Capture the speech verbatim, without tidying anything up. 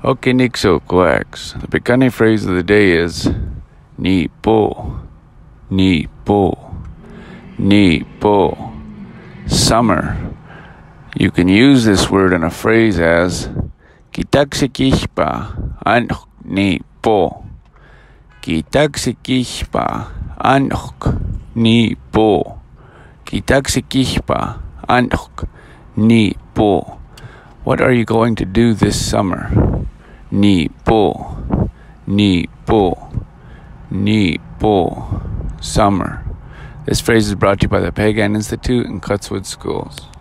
Okay, Nick, so relax. The Picani phrase of the day is ni po, ni po, ni po. Summer. You can use this word in a phrase as kitaksikishpa anhk ni po. Kitaksikishpa anhk ni po. Kitaksikishpa anhk ni po. What are you going to do this summer? Ni po, ni po, ni po. Summer. This phrase is brought to you by the Pagan Institute and Cutswood Schools.